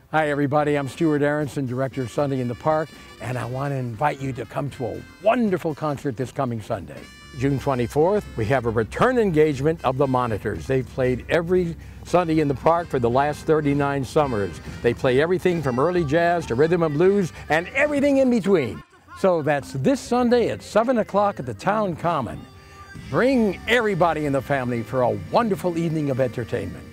Hi everybody, I'm Stuart Aronson, Director of Sunday in the Park, and I want to invite you to come to a wonderful concert this coming Sunday. June 24th, we have a return engagement of the Monitors. They've played every Sunday in the Park for the last 39 summers. They play everything from early jazz to rhythm and blues and everything in between. So that's this Sunday at 7 o'clock at the Town Common. Bring everybody in the family for a wonderful evening of entertainment.